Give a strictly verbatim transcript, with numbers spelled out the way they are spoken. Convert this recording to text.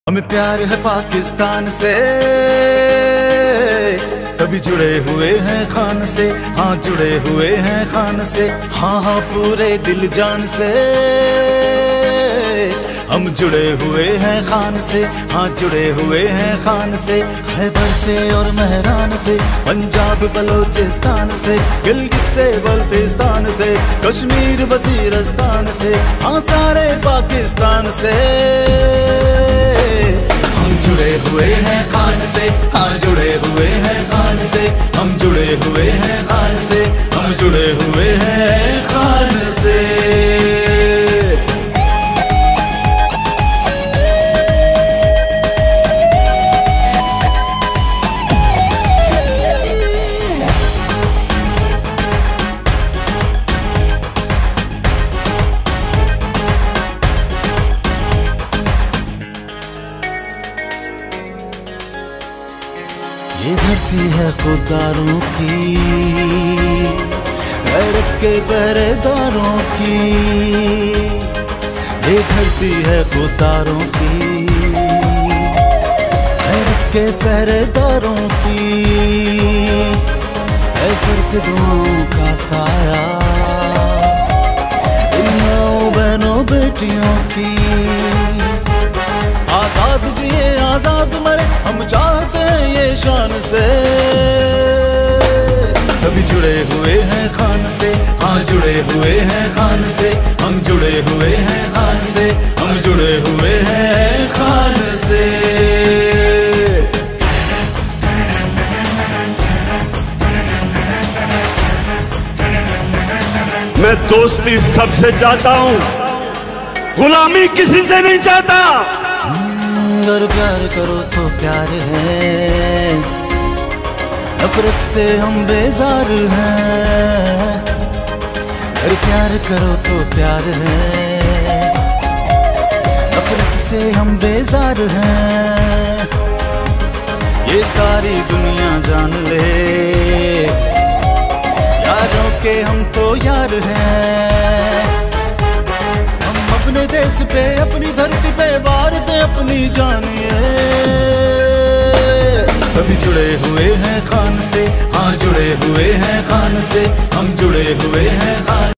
हमें प्यार है पाकिस्तान से, कभी जुड़े हुए हैं खान से, हाँ जुड़े हुए हैं खान से, हाँ हाँ पूरे दिल जान से हम जुड़े हुए हैं खान से, हाँ जुड़े हुए हैं खान से। खैबर से और महरान से, पंजाब बलोचिस्तान से, गिलगित से बल्तिस्तान से, कश्मीर वजीरस्तान से, हाँ सारे पाकिस्तान से हम जुड़े हुए हैं खान से, हाँ जुड़े हुए हैं खान से, हम जुड़े हुए हैं खान से, हम जुड़े हुए हैं खान से। ये धरती है खुदारों की, गैरत के पहरेदारों की, ये धरती है खुदारों की, गैरत के पहरेदारों की, है सर पे दुआओं का साया इन माओ बहनों बेटियों की। आजाद जिए आजाद मरे हम चाहते हैं ये शान से, कभी जुड़े हुए हैं खान से, हाँ जुड़े हुए हैं खान से, हम जुड़े हुए हैं खान से, हम जुड़े हुए हैं खान से। मैं दोस्ती सबसे चाहता हूँ, गुलामी किसी से नहीं चाहता। अगर प्यार करो तो प्यार है, नफरत से हम बेजार हैं। अगर प्यार करो तो प्यार है, नफरत से हम बेजार हैं। ये सारी दुनिया जान ले, यारों के हम तो यार हैं। अपने देश पे अपनी धरती पे वार दे अपनी जानिए, कभी जुड़े हुए हैं खान से, हाँ जुड़े हुए हैं खान से, हम जुड़े हुए हैं खान